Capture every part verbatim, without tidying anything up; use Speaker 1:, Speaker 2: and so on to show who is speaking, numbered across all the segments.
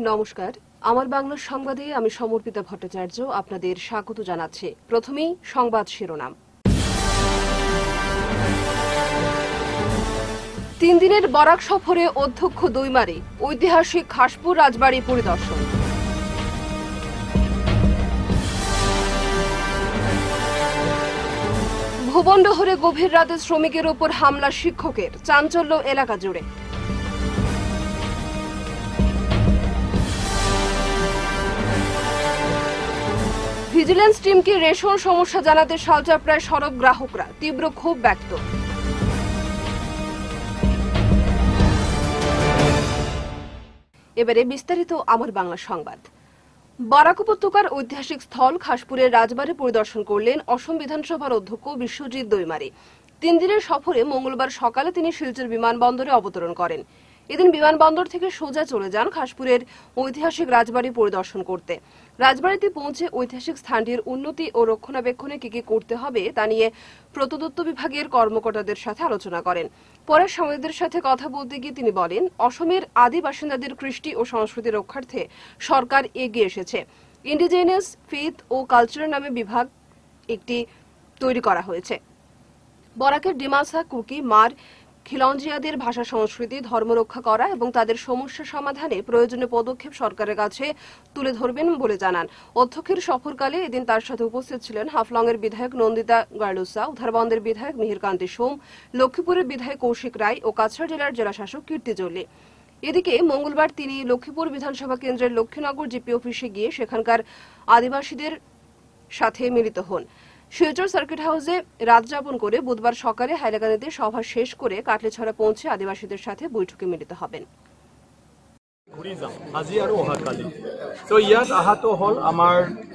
Speaker 1: নমস্কার, আমার বাংলা সংবাদে আমি সমর্পিতা ভট্টাচার্য আপনাদের স্বাগত জানাচ্ছি। প্রথমেই সংবাদ শিরোনাম। তিন দিনের বরাক সফরে অধ্যক্ষ দৈমারি ঐতিহাসিক খাসপুর রাজবাড়ি পরিদর্শন। ভুবনডহরে গভীর রাতে শ্রমিকের ওপর হামলা শিক্ষকের, চাঞ্চল্য এলাকা জুড়ে। ভিজিলেন্স টিমকে রেশন সমস্যা জানাতে শালচাপড়ায় সরব গ্রাহকরা, তীব্র ক্ষোভ ব্যক্ত। এবারে বিস্তারিত আমার বাংলা সংবাদ। বরাক উপত্যকার ঐতিহাসিক স্থল খাসপুরের রাজবাড়ি পরিদর্শন করলেন অসম বিধানসভার অধ্যক্ষ বিশ্বজিৎ দৈমারি। তিন দিনের সফরে মঙ্গলবার সকালে তিনি শিলচর বিমানবন্দরে অবতরণ করেন। এদিন বিমানবন্দর থেকে সোজা চলে যান খাসপুরের ঐতিহাসিক রাজবাড়ি পরিদর্শন করতে। রাজবাড়িতে পৌঁছে ঐতিহাসিক স্থানটির উন্নতি ও রক্ষণাবেক্ষণে কি কি করতে হবে তা নিয়ে প্রত্নতত্ত্ব বিভাগের কর্মকর্তাদের সাথে আলোচনা করেন। পরে সাংবাদিকদের সাথে কথা বলতে গিয়ে তিনি বলেন, অসমের আদি বাসিন্দাদের কৃষ্টি ও সংস্কৃতি রক্ষার্থে সরকার এগিয়ে এসেছে। ইন্ডিজেনাস ফেথ ও কালচার নামে বিভাগ একটি তৈরি করা হয়েছে। বরাকের ডিমাসা, কুকি, মার, খিলঞ্জিয়াদের ভাষা, সংস্কৃতি, ধর্ম রক্ষা করা এবং তাদের সমস্যা সমাধানে প্রয়োজনীয় পদক্ষেপ সরকারের কাছে তুলে ধরবেন বলে জানান। অধ্যক্ষের সফরকালে এদিন তার সাথে উপস্থিত ছিলেন হাফলংয়ের বিধায়ক নন্দিতা গার্লুসা, উধারবন্দের বিধায়ক মিহিরকান্তি সোম, লক্ষ্মীপুরের বিধায়ক কৌশিক রায় ও কাছাড় জেলার জেলাশাসক কীর্তি জল্লি। এদিকে মঙ্গলবার তিনি লক্ষ্মীপুর বিধানসভা কেন্দ্রের লক্ষ্মীনগর জিপি অফিসে গিয়ে সেখানকার আদিবাসীদের সাথে মিলিত হন। শিলচর সার্কিট হাউসে রাত যাপন করে বুধবার সকালে হাইলাকান্দিতে সভা শেষ করে কাটলিছড়া পৌঁছে আদিবাসীদের সাথে বৈঠকে মিলিত হবেন।
Speaker 2: আজি আৰু অহাকালি তো ইয়াত আহাটো হল আমাৰ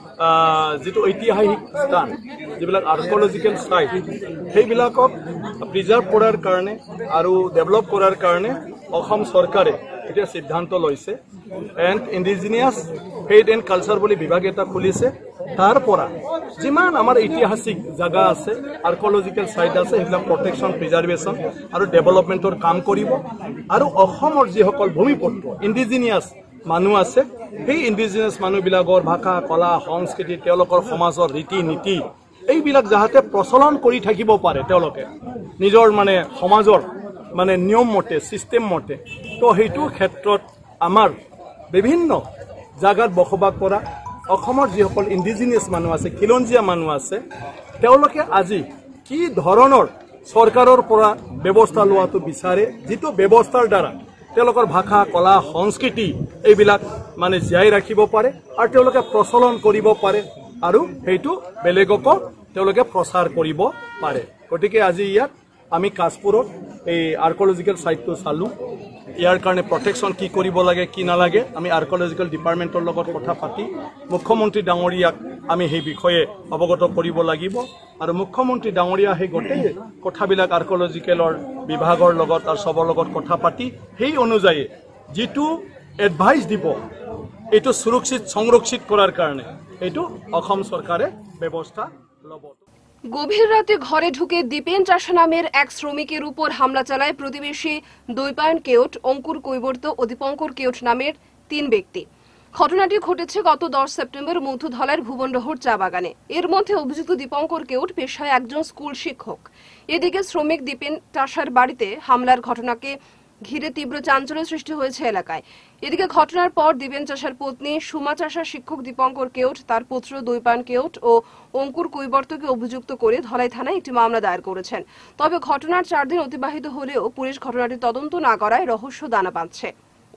Speaker 2: যেটো ঐতিহাসিক স্থান, যিবিলাক আৰ্কিঅলজিকেল সাইট, সেইবিলাকক প্ৰিজাৰ্ভ কৰাৰ কাৰণে আৰু ডেভেলপ কৰাৰ কাৰণে অসম চৰকাৰে এতিয়া সিদ্ধান্ত লৈছে। And indigenous faith and culture বুলি বিভাগ এটা খুলিছে। তাৰ পৰা যিমান আমাৰ ঐতিহাসিক জাগা আছে, আৰ্কিঅলজিকেল সাইট আছে, সেইবিলাক প্ৰটেকশ্যন, প্ৰিজাৰ্ভেশ্যন আৰু ডেভেলপমেণ্টৰ কাম কৰিব। আৰু অসমৰ যিসকল ভূমিপুত্ৰ ইণ্ডিজিনিয়াছ মানুহ আছে, সেই ইণ্ডিজিনিয়াছ মানুহবিলাকৰ ভাষা, কলা, সংস্কৃতি, তেওঁলোকৰ সমাজৰ ৰীতি নীতি এইবিলাক যাতে প্ৰচলন কৰি থাকিব পাৰে, তেওঁলোকে নিজৰ মানে সমাজৰ মানে নিয়ম মতে, চিষ্টেম মতে। তো সেইটো ক্ষেত্ৰত আমাৰ বিভিন্ন জাগাত বসবাস কৰা অসমৰ যিসকল ইণ্ডিজিনিয়াছ মানুহ আছে, খিলঞ্জীয়া মানুহ আছে, তেওঁলোকে আজি কি ধৰণৰ চৰকাৰৰ পৰা ব্যৱস্থা লোৱাটো বিচাৰে, যিটো ব্যৱস্থাৰ দ্বাৰা তেওঁলোকৰ ভাষা, কলা, সংস্কৃতি এইবিলাক মানে জীয়াই ৰাখিব পাৰে আৰু তেওঁলোকে প্ৰচলন কৰিব পাৰে আৰু সেইটো বেলেগকো তেওঁলোকে প্ৰচাৰ কৰিব পাৰে। গতিকে আজি ইয়াত আমি কাশপুৰত এই আৰ্কিঅলজিকেল সাইটটো চালোঁ। ইয়াৰ কাৰণে প্ৰটেকশ্যন কি কৰিব লাগে, কি নালাগে, আমি আৰ্কিঅলজিকেল ডিপাৰ্টমেণ্টৰ লগত কথা পাতি মুখ্যমন্ত্ৰী ডাঙৰীয়াক আমি সেই বিষয়ে অৱগত কৰিব লাগিব। আৰু মুখ্যমন্ত্ৰী ডাঙৰীয়া সেই গোটেই কথাবিলাক আৰ্কিঅলজিকেলৰ বিভাগৰ লগত আৰু চবৰ লগত কথা পাতি সেই অনুযায়ী যিটো এডভাইচ দিব, এইটো সুৰক্ষিত সংৰক্ষিত কৰাৰ কাৰণে এইটো অসম চৰকাৰে ব্যৱস্থা ল'ব।
Speaker 1: গভীর রাতে ঘরে ঢুকে দীপেন চাষা নামের এক শ্রমিকের উপর হামলা চালায় প্রতিবেশী দৈপায়ন কেওট, অঙ্কুর কৈবর্ত ও দীপঙ্কর কেওট নামের তিন ব্যক্তি। ঘটনাটি ঘটেছে গত দশ সেপ্টেম্বর মধুধলার ভুবনডহর চা বাগানে। এর মধ্যে অভিযুক্ত দীপঙ্কর কেওট পেশায় একজন স্কুল শিক্ষক। এদিকে শ্রমিক দীপেন চাষার বাড়িতে হামলার ঘটনাকে ঘিরে তীব্র চাঞ্চল্য সৃষ্টি হয়েছে এলাকায়। এদিকে ঘটনার পর দীপেন চাষার পত্নী সুমা চাষা, শিক্ষক দীপঙ্কর কেওট, তার পুত্র দৈপায়ন কেওট ও অঙ্কুর কৈবর্তকে অভিযুক্ত করে ধলাই থানায় একটি মামলা দায়ের করেছেন। তবে ঘটনার চার দিন অতিবাহিত হলেও পুলিশ ঘটনাটি তদন্ত না করায় রহস্য দানা বাঁধছে।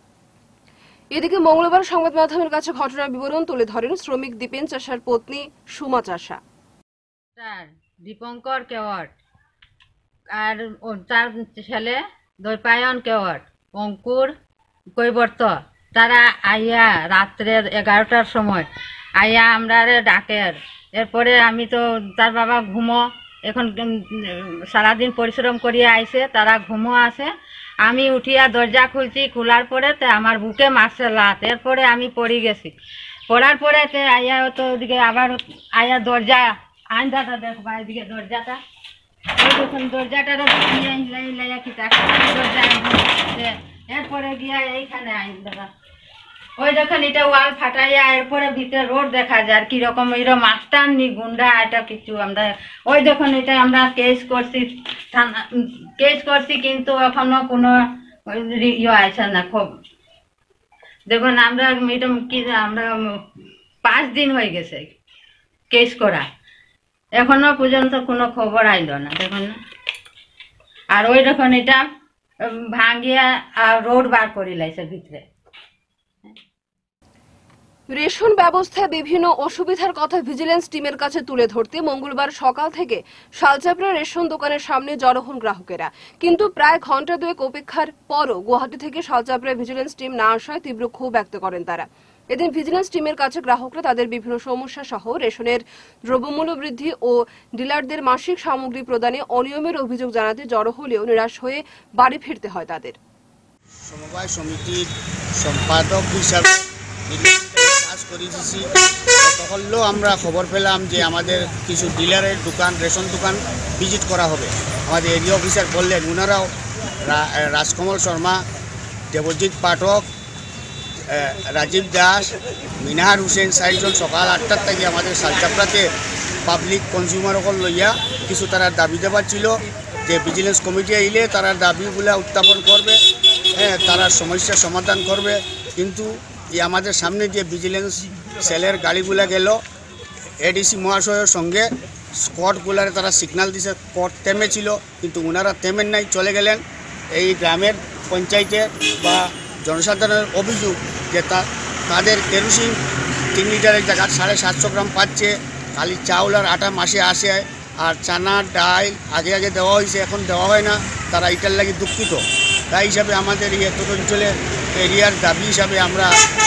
Speaker 1: এদিকে মঙ্গলবার সংবাদ মাধ্যমের কাছে ঘটনার বিবরণ তুলে ধরেন শ্রমিক দীপেন চাষার পত্নী সুমা চাষা।
Speaker 3: দীপঙ্কর কেওট আর তার ছেলে দৈপায়ন কেওট, অঙ্কুর কৈবর্ত, তারা আইয়া রাত্রের এগারোটার সময় আইয়া আমরা ডাকের। এরপরে আমি তো তার বাবা ঘুমো, এখন সারাদিন পরিশ্রম করিয়া আইসে, তারা ঘুমো আছে। আমি উঠিয়া দরজা খুলছি, খোলার পরে তে আমার বুকে মারছে লাত। এরপরে আমি পড়ে গেছি। পড়ার পরে তে আইয়া তো ওদিকে আবার আইয়া দরজা আইনদাটা দেখবা, এদিকে দরজাটা দরজাটা এরপরে গিয়া এইখানে আইন দাদা ওই যখন এটা ওয়াল ফাটাইয়া এরপরে ভিতরে রোড দেখা যায় কিরকম এরকম মাস্টার নি গুন্ডা এটা কিছু আমরা ওই যখন এটা আমরা কেস করছি থানা কেস করছি কিন্তু এখনো কোনো ইয়ে আসে না খুব দেখুন আমরা ম্যাডাম কি আমরা পাঁচ দিন হয়ে গেছে কেস করা এখনো পর্যন্ত কোনো খবর আইলো না দেখুন না আর ওই যখন এটা ভাঙিয়া রোড বার করে লাইছে ভিতরে
Speaker 1: রেশন ব্যবস্থায় বিভিন্ন অসুবিধার কথা ভিজিলেন্স টিমের কাছে তুলে ধরতে মঙ্গলবার সকাল থেকে শালচাপড়া রেশন দোকানের সামনে জড়ো হন গ্রাহকেরা কিন্তু প্রায় ঘন্টা দুয়েক অপেক্ষার পরও গুয়াহাটি থেকে শালচাপড়া ভিজিলেন্স টিম না আসায় তীব্র ক্ষোভ ব্যক্ত করেন তারা এদিন ভিজিলেন্স টিমের কাছে গ্রাহকরা তাদের বিভিন্ন সমস্যা সহ রেশনের দ্রব্যমূল্য বৃদ্ধি ও ডিলারদের মাসিক সামগ্রী প্রদানে অনিয়মের অভিযোগ জানাতে জড়ো হলেও নিরাশ হয়ে বাড়ি ফিরতে হয় তাদের
Speaker 4: সমবায় সমিতির সম্পাদক হিসাবে কাজ করে দিয়েছি তখনও আমরা খবর পেলাম যে আমাদের কিছু ডিলারের দোকান রেশন দোকান ভিজিট করা হবে আমাদের এরিয়া অফিসার বললেন ওনারাও রাজকমল শর্মা দেবজিৎ পাঠক রাজীব দাস মিনাহার হুসেন চারজন সকাল আটটার থেকে আমাদের শালচাপড়াতে পাবলিক কনজিউমারসকল লইয়া কিছু তারা দাবি দেবার ছিল যে ভিজিলেন্স কমিটি আইলে তারা দাবিগুলা উত্থাপন করবে হ্যাঁ তারা সমস্যার সমাধান করবে কিন্তু এই আমাদের সামনে যে ভিজিলেন্স সেলের গাড়িগুলা গেল এডিসি মহাশয়ের সঙ্গে স্কটগুলারে তারা সিগন্যাল দিছে স্কট থেমেছিল কিন্তু ওনারা থেমেন নাই চলে গেলেন এই গ্রামের পঞ্চায়েতে বা জনসাধারণের অভিযোগ যে তা তাদের কেরোসিন তিন লিটারের জায়গা সাড়ে সাতশো গ্রাম পাচ্ছে খালি চাউল আর আটা মাসে আসে আর চানা ডাল আগে আগে দেওয়া হয়েছে এখন দেওয়া হয় না তারা এটার লাগে দুঃখিত তাই হিসাবে আমাদের এই এত অঞ্চলের এরিয়ার দাবি হিসাবে আমরা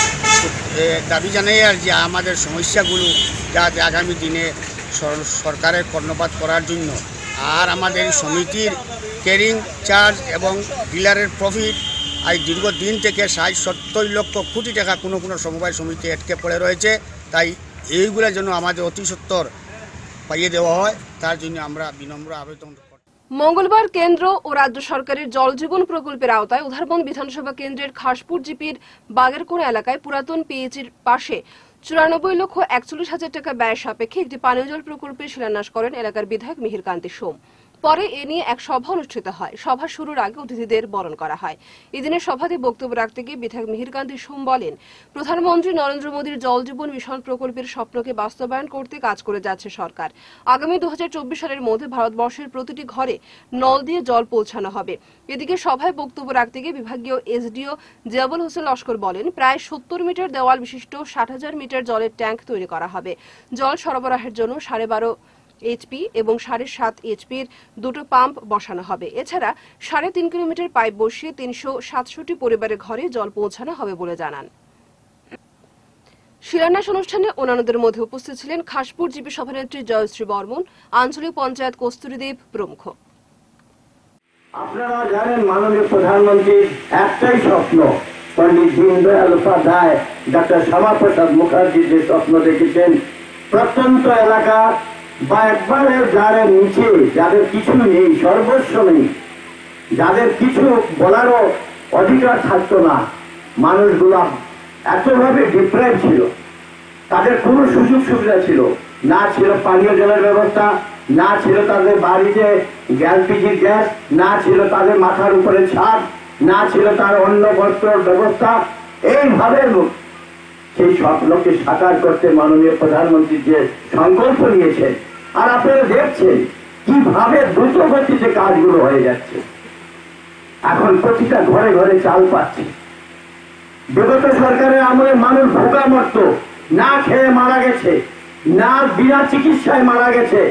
Speaker 4: দাবি জানাই আর যে আমাদের সমস্যাগুলো যাতে আগামী দিনে সরকারের কর্ণপাত করার জন্য আর আমাদের সমিতির ক্যারিং চার্জ এবং ডিলারের প্রফিট আজ দীর্ঘদিন থেকে ষাট সত্তর লক্ষ কোটি টাকা কোনো কোনো সমবায় সমিতি আটকে পড়ে রয়েছে তাই এইগুলোর জন্য আমাদের অতি সত্বর পাইয়ে দেওয়া হয় তার জন্য আমরা বিনম্র আবেদন
Speaker 1: মঙ্গলবার কেন্দ্র ও রাজ্য সরকারের জল জীবন প্রকল্পের আওতায় উধারবন বিধানসভা কেন্দ্রের খাসপুর জিপির বাগেরকোনা এলাকায় পুরাতন পিএইচির পাশে চুরানব্বই লক্ষ একচল্লিশ হাজার টাকা ব্যয় সাপেক্ষে একটি পানীয় জল প্রকল্পের শিলান্যাস করেন এলাকার বিধায়ক মিহির কান্তি সোম পরে এ নিয়ে এক সভা অনুষ্ঠিত হয় সভা শুরুর আগে অতিথিদের বরণ করা হয় এদিনের সভাতে বক্তব্য রাখতে গিয়ে বিধায়ক মিহির কান্তি সোম বলেন প্রধানমন্ত্রী নরেন্দ্র মোদীর জল জীবন মিশন প্রকল্পের স্বপ্নকে বাস্তবায়ন করতে কাজ করে যাচ্ছে সরকার আগামী দু হাজার চব্বিশ সালের মধ্যে ভারতবর্ষের প্রতিটি ঘরে নল দিয়ে জল পৌঁছানো হবে এদিকে সভায় বক্তব্য রাখতে গিয়ে বিভাগীয় এসডিও জিয়াবুল হোসেন লস্কর বলেন প্রায় সত্তর মিটার দেওয়াল বিশিষ্ট ষাট হাজার মিটার জলের ট্যাঙ্ক তৈরি করা হবে জল সরবরাহের জন্য সাড়ে বারো এইচপি এবং সাড়ে সাত এইচপির দুটো পাম্প বসানো হবে এছাড়া সাড়ে তিন কিলোমিটার পাইপ বসিয়ে তিনশো সাতষট্টি পরিবারের ঘরে জল পৌঁছানো হবে বলে জানান শিলান্যাস অনুষ্ঠানে অন্যান্যদের মধ্যে উপস্থিত ছিলেন খাসপুর জিপি সভানেত্রী জয়শ্রী বর্মন আঞ্চলিক পঞ্চায়েত কস্তুরীদেব প্রমুখ
Speaker 5: আপনারা জানেন মাননীয় প্রধানমন্ত্রীর একটাই স্বপ্ন পণ্ডিত দীনদয়াল উপাধ্যায় ডক্টর শ্যামাপ্রসাদ মুখার্জি যে স্বপ্ন দেখেছেন প্রত্যন্ত এলাকা বা একবারের যাদের নিচে যাদের কিছু নেই সর্বস্ব নেই যাদের কিছু বলারও অধিকার থাকতো না মানুষগুলা এতভাবে ডিপ্রাইভ ছিল তাদের কোনো সুযোগ সুবিধা ছিল না ছিল পানীয় জলের ব্যবস্থা না ছিল তাদের বাড়িতে এলপিজি গ্যাস না ছিল তাদের মাথার উপরে ছাদ না ছিল তার অন্য বস্ত্রের ব্যবস্থা এইভাবে সেই স্বপ্নকে সাকার করতে মাননীয় প্রধানমন্ত্রী যে সংকল্প নিয়েছেন আর আপনারা দেখছেন কিভাবে দ্রুত গতিতে কাজগুলো হয়ে যাচ্ছে এখন প্রতিটা ঘরে ঘরে চাল পাচ্ছে বিগত সরকারের আমলে মানুষ ভোগা মরত না খেয়ে মারা গেছে না বিনা চিকিৎসায় মারা গেছে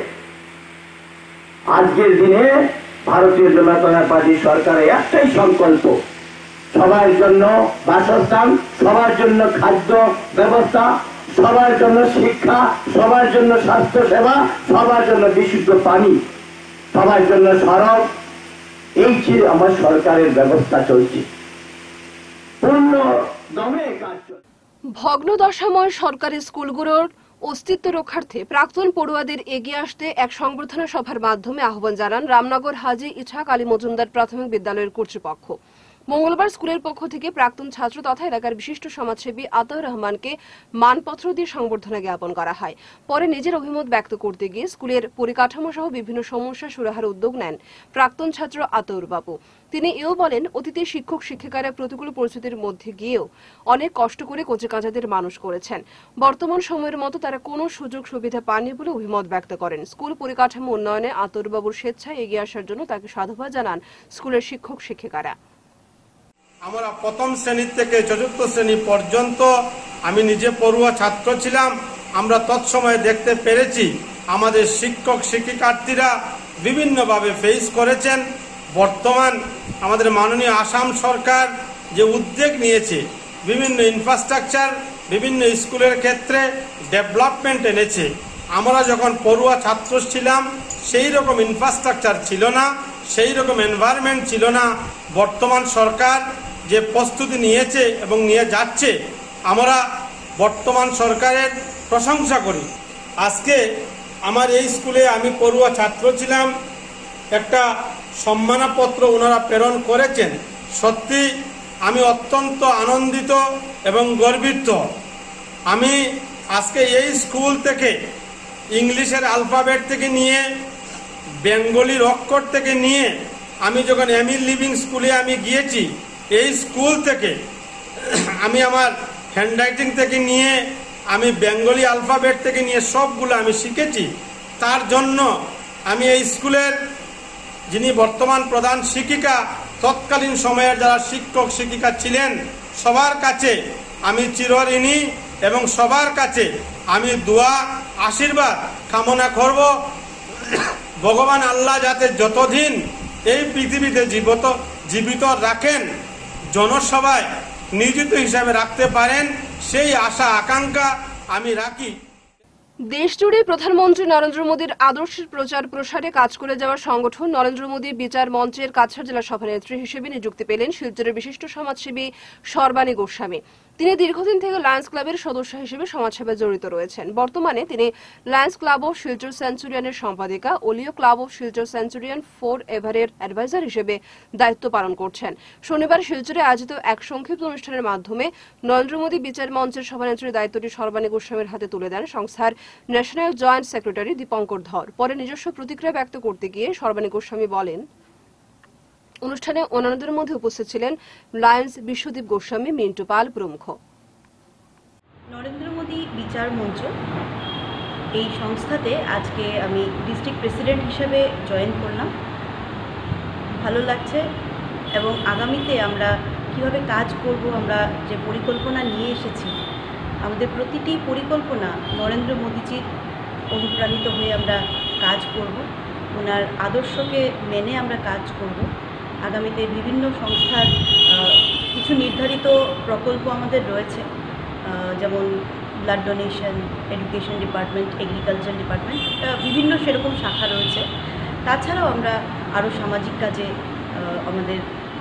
Speaker 5: আজকের দিনে ভারতীয় জনতা পার্টি সরকারের একটাই সংকল্প সবার জন্য বাসস্থান সবার জন্য খাদ্য ব্যবস্থা সবার জন্য শিক্ষা সবার জন্য স্বাস্থ্য সেবা সবার জন্য বিশুদ্ধ পানি সবার জন্য সড়ক এই যে আমার সরকারের ব্যবস্থা চলছে পূর্ণ দমে কাজ চলছে
Speaker 1: ভগ্নদশাময় সরকারি স্কুলগুলোর অস্তিত্ব রক্ষার্থে প্রাক্তন পড়ুয়াদের এগিয়ে আসতে এক সংবর্ধনা সভার মাধ্যমে আহ্বান জানান রামনগর হাজী ইছাক আলী মজুমদার প্রাথমিক বিদ্যালয়ের কর্তৃপক্ষ মঙ্গলবার স্কুলের পক্ষ থেকে প্রাক্তন ছাত্র তথা এলাকার বিশিষ্ট সমাজসেবী আতাউর রহমানকে মানপত্র দিয়ে সংবর্ধনা জ্ঞাপন করা হয়। পরে নিজের অভিমত ব্যক্ত করতে গিয়ে স্কুলের পরিকাঠামো সহ বিভিন্ন সমস্যা সুরাহার উদ্যোগ নেন প্রাক্তন ছাত্র আতাউর বাবু। তিনি এও বলেন, অতীতে শিক্ষক শিক্ষিকারা প্রতিকূল পরিস্থিতির মধ্যে গিয়েও অনেক কষ্ট করে কচিকাঁচাদের মানুষ করেছেন। বর্তমান সময়ের মতো তারা কোনো সুযোগ সুবিধা পাননি বলে অভিমত ব্যক্ত করেন। স্কুল পরিকাঠামো উন্নয়নে আতাউর বাবুর স্বেচ্ছায় এগিয়ে আসার জন্য তাকে সাধুবাদ জানান স্কুলের শিক্ষক শিক্ষিকারা।
Speaker 6: আমরা প্রথম শ্রেণী থেকে চতুর্থ শ্রেণী পর্যন্ত আমি নিজে পড়ুয়া ছাত্র ছিলাম। আমরা তৎসময়ে দেখতে পেরেছি আমাদের শিক্ষক শিক্ষিকার্থীরা বিভিন্নভাবে ফেস করেছেন। বর্তমান আমাদের মাননীয় আসাম সরকার যে উদ্যোগ নিয়েছে, বিভিন্ন ইনফ্রাস্ট্রাকচার বিভিন্ন স্কুলের ক্ষেত্রে ডেভেলপমেন্ট এনেছে। আমরা যখন পড়ুয়া ছাত্র ছিলাম সেই রকম ইনফ্রাস্ট্রাকচার ছিল না, সেই রকম এনভায়রনমেন্ট ছিল না। বর্তমান সরকার যে প্রস্তুতি নিয়েছে এবং নিয়ে যাচ্ছে, আমরা বর্তমান সরকারের প্রশংসা করি। আজকে আমার এই স্কুলে আমি পড়ুয়া ছাত্র ছিলাম, একটা সম্মানপত্র ওনারা প্রেরণ করেছেন। সত্যি আমি অত্যন্ত আনন্দিত এবং গর্বিত। আমি আজকে এই স্কুল থেকে ইংলিশের অ্যালফাবেট থেকে নিয়ে বেঙ্গলির অক্ষর থেকে নিয়ে আমি যখন এমি লিভিং স্কুলে আমি গিয়েছি, এই স্কুল থেকে আমি আমার হ্যান্ডরাইটিং থেকে নিয়ে আমি বেঙ্গলি অ্যালফাবেট থেকে নিয়ে সবগুলো আমি শিখেছি। তার জন্য আমি এই স্কুলের যিনি বর্তমান প্রধান শিক্ষিকা, তৎকালীন সময়ের যারা শিক্ষক শিক্ষিকা ছিলেন, সবার কাছে আমি চিরঋণী এবং সবার কাছে আমি দোয়া আশীর্বাদ কামনা করব। ভগবান আল্লাহ যাতে যতদিন এই পৃথিবীতে জীবিত জীবিত রাখেন, জনসভায় নিয়োজিত হিসাবে রাখতে পারেন, সেই আশা আকাঙ্ক্ষা আমি রাখি।
Speaker 1: দেশজুড়ে প্রধানমন্ত্রী নরেন্দ্র মোদীর আদর্শের প্রচার প্রসারে কাজ করে যাওয়া সংগঠন নরেন্দ্র মোদী বিচার মঞ্চের কাছাড় জেলা সভানেত্রী হিসেবে নিযুক্তি পেলেন শিলচরের বিশিষ্ট সমাজসেবী সর্বাণী গোস্বামী। তিনি দীর্ঘদিন থেকে লায়ন্স ক্লাবের সদস্য হিসেবে সমাজসেবায় জড়িত রয়েছেন। বর্তমানে তিনি লায়ন্স ক্লাব অফ শিলচর সেঞ্চুরিয়ানের সম্পাদিকা ও Leo Club of Silchar Centurion four এভারের অ্যাডভাইজার হিসেবে দায়িত্ব পালন করছেন। শনিবার শিলচরে আয়োজিত এক সংক্ষিপ্ত অনুষ্ঠানের মাধ্যমে নরেন্দ্র মোদী বিচার মঞ্চের সভানেত্রীর দায়িত্বটি সর্বাণী গোস্বামীর হাতে তুলে দেন সংস্থার ন্যাশনাল জয়েন্ট সেক্রেটারি দীপঙ্কর ধর। পরে নিজস্ব প্রতিক্রিয়া ব্যক্ত করতে গিয়ে সর্বাণী গোস্বামী বলেন, অনুষ্ঠানে অন্যান্যদের মধ্যে উপস্থিত ছিলেন লায়ন্স বিশ্বদীপ গোস্বামী, মিন্টু পাল প্রমুখ।
Speaker 7: নরেন্দ্র মোদী বিচার মঞ্চ এই সংস্থাতে আজকে আমি ডিস্ট্রিক্ট প্রেসিডেন্ট হিসেবে জয়েন করলাম। ভালো লাগছে এবং আগামীতে আমরা কিভাবে কাজ করব, আমরা যে পরিকল্পনা নিয়ে এসেছি, আমাদের প্রতিটি পরিকল্পনা নরেন্দ্র মোদীজির অনুপ্রাণিত হয়ে আমরা কাজ করব, ওনার আদর্শকে মেনে আমরা কাজ করব। আগামীতে বিভিন্ন সংস্থার কিছু নির্ধারিত প্রকল্প আমাদের রয়েছে, যেমন blood donation, education department, agriculture department, বিভিন্ন সেরকম শাখা রয়েছে। তাছাড়াও আমরা আরও সামাজিক কাজে আমাদের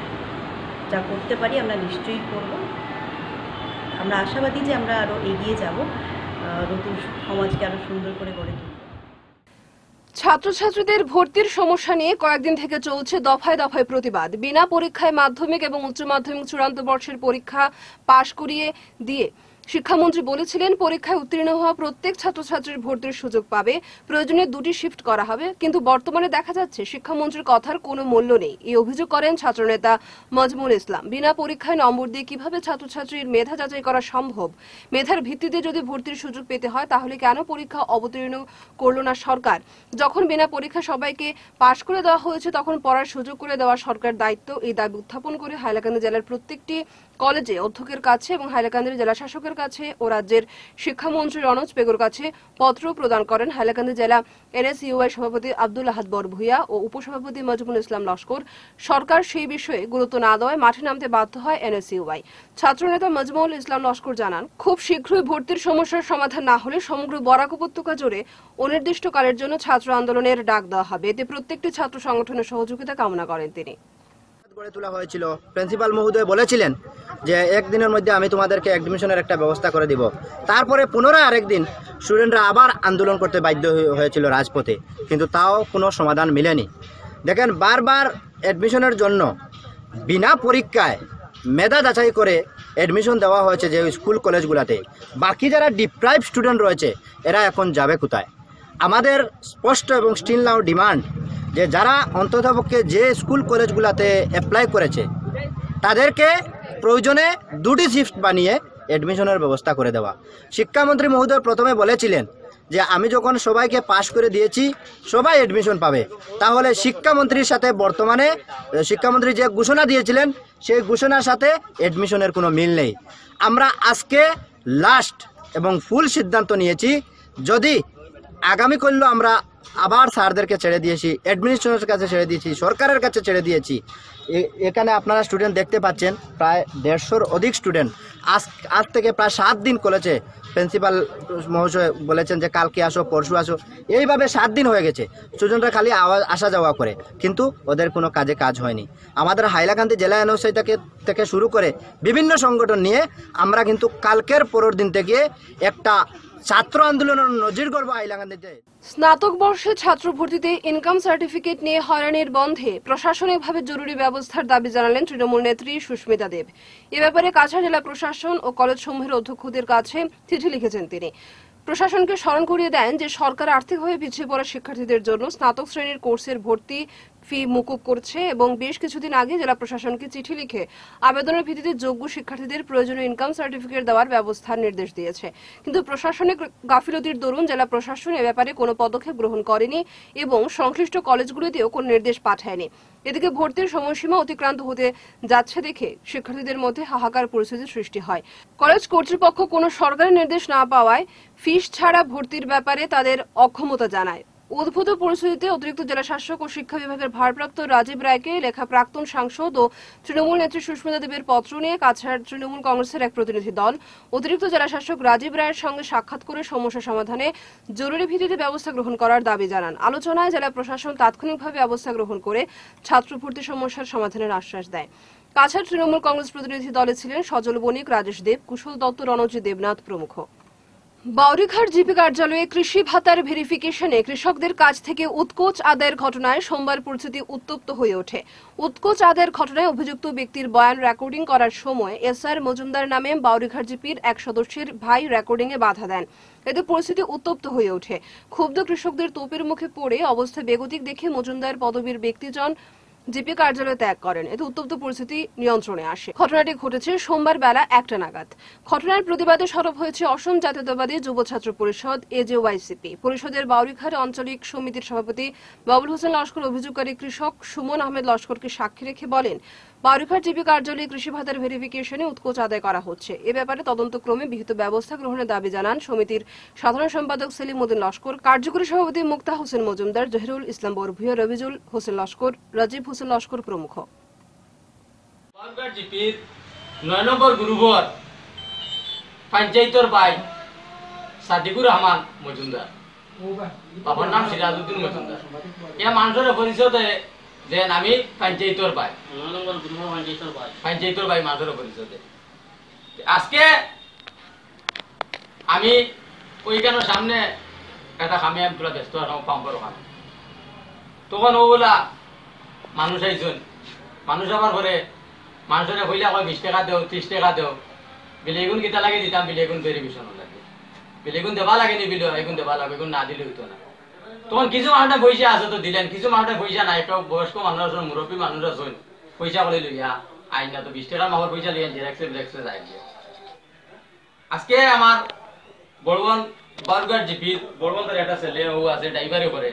Speaker 7: যা করতে পারি আমরা নিশ্চয়ই করব। আমরা আশাবাদী যে আমরা আরও এগিয়ে যাব, নতুন সমাজকে আরও সুন্দর করে গড়ে তুলব।
Speaker 1: ছাত্রছাত্রীদের ভর্তির সমস্যা নিয়ে কয়েকদিন থেকে চলছে দফায় দফায় প্রতিবাদ। বিনা পরীক্ষায় মাধ্যমিক এবং উচ্চ মাধ্যমিক চূড়ান্ত বর্ষের পরীক্ষা পাশ করিয়ে দিয়ে শিক্ষামন্ত্রী বলেছিলেন, পরীক্ষায় উত্তীর্ণ হওয়া প্রত্যেক ছাত্রছাত্রীর ভর্তির সুযোগ পাবে, প্রয়োজনে দুটি শিফট করা হবে। কিন্তু বর্তমানে দেখা যাচ্ছে শিক্ষামন্ত্রীর কথার কোনো মূল্য নেই। এই অভিযোগ করেন ছাত্রনেতা মজমুল ইসলাম। বিনা পরীক্ষায় নম্বর দিয়ে কিভাবে ছাত্রছাত্রীর মেধা যাচাই করা সম্ভব? মেধার ভিত্তিতে যদি ভর্তির সুযোগ পেতে হয় তাহলে কেন পরীক্ষা অবতীর্ণ করলো না সরকার? যখন বিনা পরীক্ষা সবাইকে পাশ করে দেওয়া হয়েছে তখন পড়ার সুযোগ করে দেওয়া সরকার দায়িত্ব। এই দাবি উত্থাপন করে হাইলাকান্দি জেলার প্রত্যেকটি কলেজে অধ্যক্ষের কাছে এবং হাইলাকান্দির জেলা শাসকের কাছে ও রাজ্যের শিক্ষামন্ত্রী রনজ পেগুর কাছে পত্র প্রদান করেন হাইলাকান্দি জেলা এনএসইউআই সভাপতি আব্দুল আহাদ বরভুইয়া ও উপসভাপতি মজমুল ইসলাম লস্কর। সরকার সেই বিষয়ে গুরুত্ব না দেওয়ায় মাঠে নামতে বাধ্য হয় এনএসইউআই। ছাত্রনেতা মজমুল ইসলাম লস্কর জানান, খুব শীঘ্রই ভর্তির সমস্যার সমাধান না হলে সমগ্র বরাক উপত্যকা জুড়ে অনির্দিষ্টকালের জন্য ছাত্র আন্দোলনের ডাক দেওয়া হবে। এতে প্রত্যেকটি ছাত্র সংগঠনের সহযোগিতা কামনা করেন তিনি।
Speaker 8: গড়ে তোলা হয়েছিল, প্রিন্সিপাল মহোদয় বলেছিলেন যে একদিনের মধ্যে আমি তোমাদেরকে অ্যাডমিশনের একটা ব্যবস্থা করে দিব। তারপরে পুনরায় আরেকদিন স্টুডেন্টরা আবার আন্দোলন করতে বাধ্য হয়েছিল রাজপথে, কিন্তু তাও কোনো সমাধান মিলেনি। দেখেন, বারবার অ্যাডমিশনের জন্য বিনা পরীক্ষায় মেধা যাচাই করে অ্যাডমিশন দেওয়া হয়েছে যে স্কুল কলেজগুলোতে, বাকি যারা ডিপ্রাইভ স্টুডেন্ট রয়েছে এরা এখন যাবে কোথায়? আমাদের স্পষ্ট এবং স্টিল নাও ডিমান্ড যে যারা অন্ততপক্ষে যে স্কুল কলেজগুলোতে অ্যাপ্লাই করেছে তাদেরকে প্রয়োজনে দুটি শিফট বানিয়ে অ্যাডমিশনের ব্যবস্থা করে দেওয়া। শিক্ষামন্ত্রী মহোদয় প্রথমে বলেছিলেন যে আমি যখন সবাইকে পাশ করে দিয়েছি সবাই অ্যাডমিশন পাবে, তাহলে শিক্ষামন্ত্রীর সাথে বর্তমানে শিক্ষামন্ত্রী যে ঘোষণা দিয়েছিলেন সেই ঘোষণার সাথে অ্যাডমিশনের কোনো মিল নেই। আমরা আজকে লাস্ট এবং ফুল সিদ্ধান্ত নিয়েছি, যদি আগামী করলেও আমরা আবার স্যারদেরকে ছেড়ে দিয়েছি, অ্যাডমিনিস্ট্রেশনের কাছে ছেড়ে দিয়েছি, সরকারের কাছে ছেড়ে দিয়েছি। এখানে আপনারা স্টুডেন্ট দেখতে পাচ্ছেন প্রায় দেড়শোর অধিক স্টুডেন্ট। আজ আজ থেকে প্রায় সাত দিন কলেজে প্রিন্সিপাল মহাশয় বলেছেন যে কালকে আসো পরশু আসো, এইভাবে সাত দিন হয়ে গেছে। স্টুডেন্টরা খালি আওয়াজ আসা যাওয়া করে, কিন্তু ওদের কোনো কাজে কাজ হয়নি। আমাদের হাইলাকান্দি জেলা এনওসি থেকে থেকে শুরু করে বিভিন্ন সংগঠন নিয়ে আমরা কিন্তু কালকের পরের দিন থেকে একটা ছাত্র আন্দোলনের নজির করবো হাইলাকান্দিতে।
Speaker 1: স্নাতক বর্ষে ছাত্র ভর্তিতে ইনকাম সার্টিফিকেট নিয়ে হয়রানির বন্ধে প্রশাসনিকভাবে জরুরি ব্যবস্থার দাবি জানালেন তৃণমূল নেত্রী সুস্মিতা দেব। এ ব্যাপারে কাছাড় জেলা প্রশাসন ও কলেজ সমূহের অধ্যক্ষদের কাছে চিঠি লিখেছেন তিনি। প্রশাসনকে স্মরণ করিয়ে দেন যে সরকার আর্থিকভাবে পিছিয়ে পড়া শিক্ষার্থীদের জন্য স্নাতক শ্রেণীর কোর্সের ভর্তি ফি মুকুব করছে এবং বেশ কিছুদিন আগে জেলা প্রশাসনকে চিঠি লিখে আবেদনের ভিত্তিতে যোগ্য শিক্ষার্থীদের প্রয়োজনীয় ইনকাম সার্টিফিকেট দেওয়ার ব্যবস্থার নির্দেশ দিয়েছে। কিন্তু প্রশাসনিক গাফিলতির দরুন জেলা প্রশাসন এ ব্যাপারে কোনো পদক্ষেপ গ্রহণ করেনি এবং সংশ্লিষ্ট কলেজগুলিতেও কোনো নির্দেশ পাঠায়নি। এদিকে ভর্তির সময়সীমা অতিক্রান্ত হতে যাচ্ছে দেখে শিক্ষার্থীদের মধ্যে হাহাকার পরিস্থিতির সৃষ্টি হয়। কলেজ কর্তৃপক্ষ কোনো সরকারি নির্দেশ না পাওয়ায় ফিস ছাড়া ভর্তির ব্যাপারে তাদের অক্ষমতা জানায়। উদ্ভূত পরিস্থিতিতে অতিরিক্ত জেলাশাসক ও শিক্ষা বিভাগের ভারপ্রাপ্ত রাজীব রায়কে লেখা প্রাক্তন সাংসদ ও তৃণমূল নেত্রী সুস্মিতা দেবের পত্র নিয়ে কাছাড় তৃণমূল কংগ্রেসের এক প্রতিনিধি দল অতিরিক্ত জেলাশাসক রাজীব রায়ের সঙ্গে সাক্ষাৎ করে সমস্যা সমাধানে জরুরি ভিত্তিতে ব্যবস্থা গ্রহণ করার দাবি জানান। আলোচনায় জেলা প্রশাসন তাৎক্ষণিকভাবে ব্যবস্থা গ্রহণ করে ছাত্র ভর্তি সমস্যার সমাধানের আশ্বাস দেয়। কাছাড় তৃণমূল কংগ্রেস প্রতিনিধি দলে ছিলেন সজল বণিক, রাজেশ দেব, কুশল দত্ত, রণজিৎ দেবনাথ প্রমুখ। বাউরিঘাট জিপি কার্যালয়ে কৃষি ভাতার ভেরিফিকেশনে কৃষকদের কাছ থেকে উৎকোচ আদায়ের ঘটনায় সোমবার পরিস্থিতি উত্তপ্ত হয়ে ওঠে। উৎকোচ আদায়ের ঘটনায় অভিযুক্ত ব্যক্তির বয়ান রেকর্ডিং করার সময় এস আর মজুমদার নামে বাউরিঘাট জিপির এক সদস্যের ভাই রেকর্ডিংয়ে বাধা দেন। এতে পরিস্থিতি উত্তপ্ত হয়ে ওঠে। ক্ষুব্ধ কৃষকদের তোপের মুখে পড়ে অবস্থা বেগতিক দেখে মজুমদার পদবীর ব্যক্তিজন জিপি কার্যালয় ত্যাগ করেন। এতে উত্তপ্ত পরিস্থিতি নিয়ন্ত্রণে আসে। ঘটনাটি ঘটেছে সোমবার বেলা একটা নাগাদ। ঘটনার প্রতিবাদে সরব হয়েছে অসম জাতীয়তাবাদী যুব ছাত্র পরিষদ এজেওয়াইসিপি। পরিষদের বাউরিঘাট আঞ্চলিক সমিতির সভাপতি বাবুল হোসেন লস্কর অভিযোগকারী কৃষক সুমন আহমেদ লস্করকে সাক্ষী রেখে বলেন, বাউরিঘাট জিপি কার্যালয়ে কৃষি ভাতার ভেরিফিকেশনে উৎকোচ আদায় করা হচ্ছে। এ ব্যাপারে তদন্তক্রমে বিহিত ব্যবস্থা গ্রহণের দাবি জানান সমিতির সাধারণ সম্পাদক সেলিম উদ্দিন লস্কর, কার্যকরী সভাপতি মুক্তা হোসেন মজুমদার, জহিরুল ইসলাম বরভূয়া, রবিজুল হোসেন লস্কর, রাজীব হোসেন লস্কর প্রমুখ।
Speaker 9: বাউরিঘাট জিপির নয় নম্বর গ্রুপর পঞ্চায়েতর বাই সাদিকুর রহমান মজুমদার, বাবার নাম সিরাজউদ্দিন মজুমদার। এ মানুষের পরিচয় যে আমি পঞ্চায়েতর বাই পঞ্চায়েতর বাই মানুষের পরিচয়। আজকে আমি ওইখানের সামনে একটা খামি আমি তোলা ব্যস্ত পাম্পের ওখানে, তখন ওগুলা মানুষ আইসন। মানুষ আবার পরে মানুষের কইলে কয় বিশ টাকা দেও, ত্রিশ টাকা দেও, বিলে এগুন কিতা লাগে দিতাম, বিলে এগুন ভেরিফিকেশন লাগে, বিলে এগুন দেবা লাগে নি, বিলে এগুন দেবা লাগে, এগুন না দিলে হইতো না। তখন কিছু মানুষটা পয়সা আছে তো দিলেন, কিছু মানুষটা পয়সা নাই, একটা বয়স্ক মানুষ আছেন, মুরব্বী মানুষ আছেন, পয়সা করে লইয়া আইন না তো বিশ টাকার মাহর পয়সা লইয়া জেরেক্সে জেরেক্সে যাই। আজকে আমার বড়বন বাউরিঘাট জিপির বড়বন তার একটা ছেলে ও আছে ড্রাইভারে করে,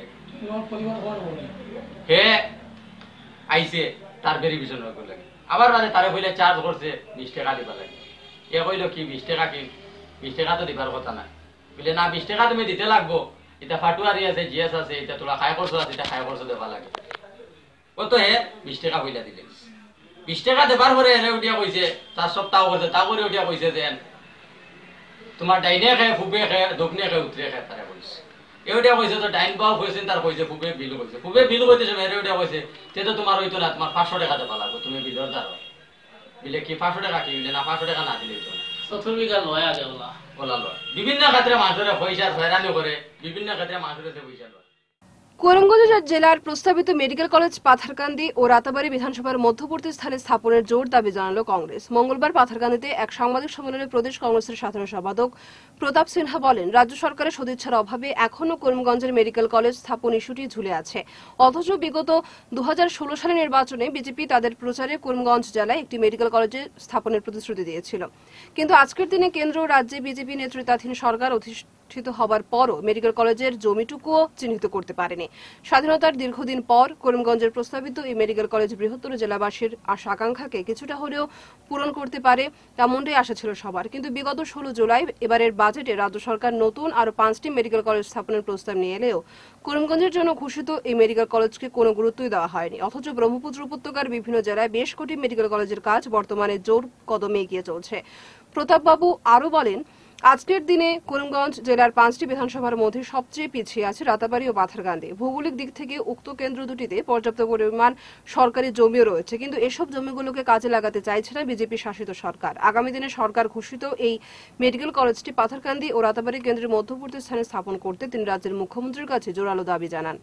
Speaker 9: হে আইসে তার ভেরিফিকেশন করে লাগে। আবার মানে তারে কইলে চার্জ করছে বিশ টাকা দিবা লাগে। এ কইল কি বিশ টাকা কি, বিশ টাকা তো দিবার কথা না। বলে না বিশ টাকা তুমি দিতে লাগবো, এটা ফাটুয়ারি আছে, জিএস আছে, এটা তোলা খাই খরচ আছে, এটা খাই খরচ দেবা লাগে। ও তো হে বিশ টাকা কইলা দিলে, বিশ টাকা দেবার পরে এনে উঠিয়া কইছে চার সপ্তাহ করছে, তা করে উঠিয়া কইছে যে তোমার ডাইনে খায়, ফুবে খায়, দক্ষিণে খায়, উত্তরে খায়, তারা কইছে। এওটা কইছে তো ডাইন পাও কইছেন, তার কইছে ফুবে বিল কইছে, ফুবে বিল কইতে সময় এওটা কইছে তে তো তোমার হইতো না, তোমার পাঁচশো টাকা দেবা লাগবে, তুমি বিলর দ্বারা বিলে কি পাঁচশো টাকা কি বিলে না, পাঁচশো টাকা না দিলে হইতো না। সত্তর বিঘা লয় আগে ওলা ওলা লয়। বিভিন্ন ক্ষেত্রে মানুষের পয়সা হয়রানি করে, বিভিন্ন ক্ষেত্রে মানুষের পয়সা লয়।
Speaker 1: করিমগঞ্জ জেলার প্রস্তাবিত মেডিকেল কলেজ পাথারকান্দি ও রাতাবাড়ী বিধানসভার মধ্যবর্তী স্থানে স্থাপনের জোর দাবি জানালো কংগ্রেস। মঙ্গলবার পাথারকান্দিতে এক সাংবাদিক সম্মেলনে প্রদেশ কংগ্রেসের সাধারণ সম্পাদক প্রতাপ সিনহা বলেন, রাজ্য সরকারের সদিচ্ছার অভাবে এখনও করিমগঞ্জের মেডিকেল কলেজ স্থাপন ইস্যুটি ঝুলে আছে। অথচ বিগত দু হাজার ষোলো সালের নির্বাচনে বিজেপি তাদের প্রচারে করিমগঞ্জ জেলায় একটি মেডিকেল কলেজে স্থাপনের প্রতিশ্রুতি দিয়েছিল। কিন্তু আজকের দিনে কেন্দ্র ও রাজ্যে বিজেপি নেতৃত্বাধীন সরকার অধিষ্ঠিত হবার পরও মেডিকেল কলেজের জমিটুকুও চিহ্নিত করতে পারেনি। স্বাধীনতার দীর্ঘদিন পর করিমগঞ্জের প্রস্তাবিত এই মেডিকেল কলেজ বৃহত্তর জেলাবাসীর আশা আকাঙ্ক্ষাকে কিছুটা হলেও পূরণ করতে পারে তেমনটাই আশা ছিল সবার। কিন্তু বিগত ষোলো জুলাই এবারের বাজেটে রাজ্য সরকার নতুন আরো পাঁচটি মেডিকেল কলেজ স্থাপনের প্রস্তাব নিয়ে এলেও করিমগঞ্জের জন্য ঘোষিত এই মেডিকেল কলেজকে কোনো গুরুত্বই দেওয়া হয়নি। অথচ ব্রহ্মপুত্র উপত্যকার বিভিন্ন জেলায় বেশ কটি মেডিকেল কলেজের কাজ বর্তমানে জোর কদমে এগিয়ে চলছে। প্রতাপবাবু আরও বলেন, আজকের দিনে করিমগঞ্জ জেলার পাঁচটি বিধানসভার মধ্যে সবচেয়ে পিছিয়ে আছে রাতাবাড়ী ও পাথারকান্দি। ভৌগোলিক দিক থেকে উক্ত কেন্দ্র দুটিতে পর্যাপ্ত পরিমাণ সরকারি জমিও রয়েছে, কিন্তু এসব জমিগুলোকে কাজে লাগাতে চাইছে না বিজেপি শাসিত সরকার। আগামী দিনে সরকার ঘোষিত এই মেডিকেল কলেজটি পাথারকান্দি ও রাতাবাড়ী কেন্দ্রের মধ্যবর্তী স্থানে স্থাপন করতে তিনি রাজ্যের মুখ্যমন্ত্রীর কাছে জোরালো দাবি জানান।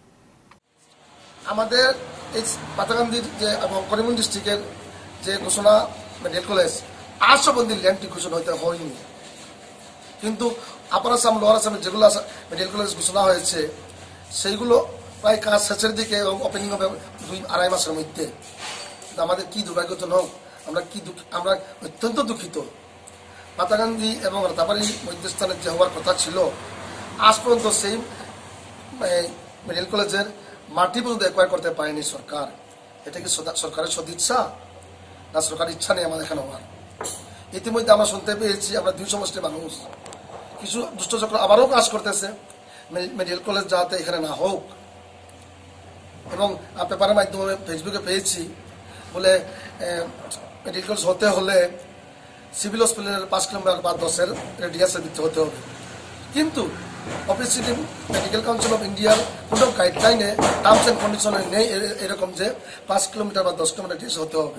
Speaker 10: আমাদের এই পাথারকান্দির যে এবং করিমগঞ্জ ডিস্ট্রিক্টের যে ঘোষণা মেডিকেল কলেজ আটশো বন্দির ল্যান্ডটি ঘোষণা হইতে হয়নি, কিন্তু আপার আসাম লোয়ার আসামে যেগুলো মেডিকেল কলেজ ঘোষণা হয়েছে সেইগুলো প্রায় কাজ শেষের দিকে এবং ওপেনিং হবে দুই আড়াই মাসের মধ্যে। আমাদের কি দুর্ভাগ্যজনক, আমরা কি আমরা অত্যন্ত দুঃখিত। পাতাকান্দি এবং রাতাবাড়ির মধ্যস্থানে যে হওয়ার কথা ছিল আজ পর্যন্ত সেই মেডিকেল কলেজের মাটি পর্যন্ত একোয়ার করতে পারেনি সরকার। এটা কি সরকারের সদিচ্ছা না সরকারের ইচ্ছা নেই আমাদের এখানে হওয়ার? ইতিমধ্যে আমরা শুনতে পেয়েছি আমরা দুই সমষ্টির মানুষ, কিছু দুষ্টচক্র আবারও কাজ করতেছে মেডিকেল কলেজ যাতে এখানে না হোক। এবং পেপারের মাধ্যমে ফেসবুকে পেয়েছি বলে মেডিকেল কলেজ হতে হলে সিভিল হসপিটালের পাঁচ কিলোমিটার বা দশের রেডিয়াসের ভিত্তি হতে হবে, কিন্তু অফিসিয়ালি মেডিকেল কাউন্সিল অফ ইন্ডিয়ার কোনো গাইডলাইনে টার্মস অ্যান্ড কন্ডিশনে নেই এরকম যে পাঁচ কিলোমিটার বা দশ কিলোমিটার রেডিয়াস হতে হবে।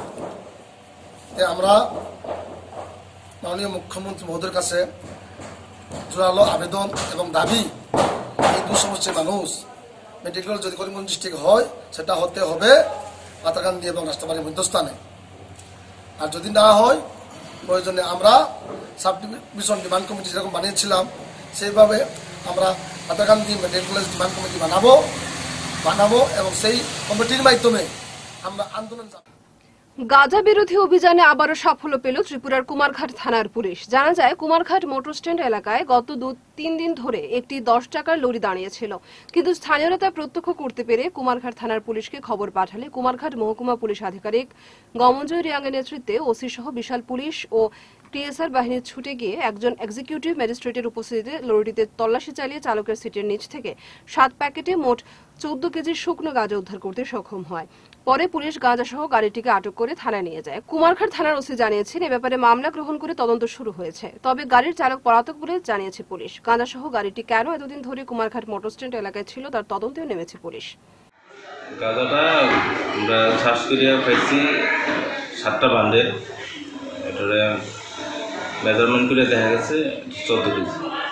Speaker 10: আমরা মাননীয় মুখ্যমন্ত্রী মহোদয়ের কাছে জোরালো আবেদন এবং দাবি, এই দু সমস্যার মানুষ মেডিকেল যদি করিমগঞ্জ ডিস্ট্রিক্ট হয় সেটা হতে হবে পাতাকান্দি এবং রাস্তাবাড়ির মধ্যস্থানে। আর যদি না হয় প্রয়োজনে আমরা সাব ডিভিশন ডিমান্ড কমিটি যেরকম বানিয়েছিলাম সেইভাবে আমরা Patakandi medical college demand committee বানাবো বানাবো এবং সেই কমিটির মাধ্যমে আমরা আন্দোলন।
Speaker 1: গাঁজা বিরোধী অভিযানে আবারও সাফল্য পেল ত্রিপুরার কুমারঘাট থানার পুলিশ। জানা যায়, কুমারঘাট মোটর স্ট্যান্ড এলাকায় গত দু তিন দিন ধরে একটি দশ টাকার লরি দাঁড়িয়েছিল, কিন্তু স্থানীয়রা তা প্রত্যক্ষ করতে পেরে কুমারঘাট থানার পুলিশকে খবর পাঠালে কুমারঘাট মহকুমা পুলিশ আধিকারিক গমনজয় রিয়াংয়ের নেতৃত্বে ওসি সহ বিশাল পুলিশ ও টিএসআর বাহিনী ছুটে গিয়ে একজন এক্সিকিউটিভ ম্যাজিস্ট্রেটের উপস্থিতিতে লরিটিতে তল্লাশি চালিয়ে চালকের সিটের নিচ থেকে সাত প্যাকেটে মোট চোদ্দ কেজি শুকনো গাঁজা উদ্ধার করতে সক্ষম হয়। পরে পুলিশ গাঁজা সহ গাড়িটিকে আটক করে থানায় নিয়ে যায়। কুমারঘাট থানার ওসি জানিয়েছেন, এ ব্যাপারে মামলা গ্রহণ করে তদন্ত শুরু হয়েছে, তবে গাড়ির চালক পলাতক বলে জানিয়েছে পুলিশ। গাঁজা সহ গাড়িটি কেন এতদিন ধরে কুমারঘাট মোটর স্ট্যান্ড এলাকায় ছিল তার তদন্তেও নেমেছে পুলিশ।
Speaker 11: গাঁজাটা আমরা শ্বাস করিয়া পাইছি সাতটা বান্ডেল, এটারে মেজারমেন্ট করে দেখা গেছে চোদ্দ কেজি।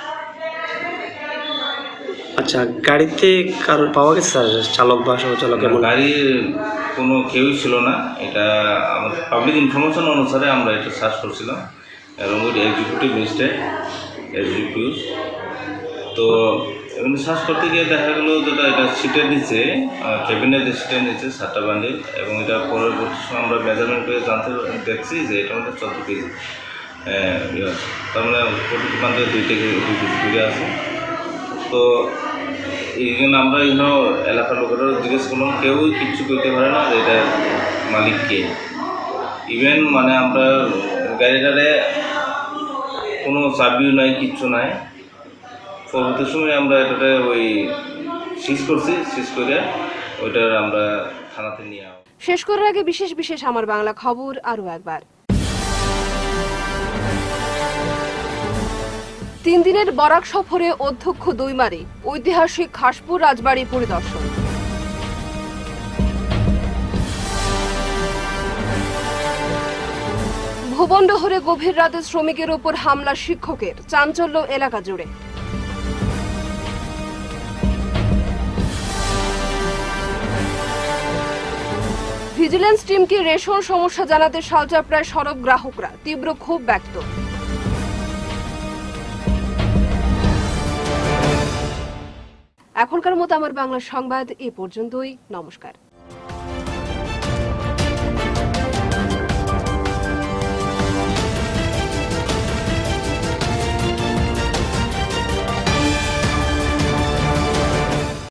Speaker 12: আচ্ছা, গাড়িতে কারো পাওয়া গেছে স্যার, চালক বা সহচালক?
Speaker 11: গাড়ির কোনো কেউই ছিল না, এটা আমাদের পাবলিক ইনফরমেশন অনুসারে আমরা এটা সার্চ করছিলাম এবং এক্সিকিউটিভ ম্যাজিস্ট্রেট এক্সিকিউটিভ তো এমনি সার্চ করতে গিয়ে দেখা গেলো যেটা এটা সিটের নিচে ক্যাবিনের যে সিটের নিচে সাতটা বান্ডিল, এবং এটা পরবর্তী সময় আমরা মেজারমেন্ট করে জানতে দেখছি যে এটা মধ্যে চোদ্দ কেজি তার মানে প্রতিটি বান্ডিল দুই থেকে দুই কেজি দূরে আছে। তো এইখানে আমরা এখানে এলাকার লোকেরা জিজ্ঞেস করলাম, কেউ কিচ্ছু করতে পারে না যে এটা মালিককে। ইভেন মানে আমরা গাড়িটারে কোনো চাবিও নাই, কিচ্ছু নাই। পরবর্তী সময় আমরা এটাতে ওই সিজ করছি, সিজ করে ওইটার আমরা থানাতে নিয়ে আসি।
Speaker 1: শেষ করার আগে বিশেষ বিশেষ আমার বাংলা খবর আরও একবার। তিন দিনের বরাক সফরে অধ্যক্ষ দৈমারি ঐতিহাসিক খাসপুর রাজবাড়ি পরিদর্শন। ভুবনডহরে গভীর রাতে শ্রমিকের ওপর হামলা শিক্ষকের, চাঞ্চল্য এলাকা জুড়ে। ভিজিলেন্স টিমকে রেশন সমস্যা জানাতে শালচাপড়ায় সরব গ্রাহকরা, তীব্র ক্ষোভ ব্যক্ত। এখনকার মতো আমার বাংলা সংবাদ এ পর্যন্তই। নমস্কার।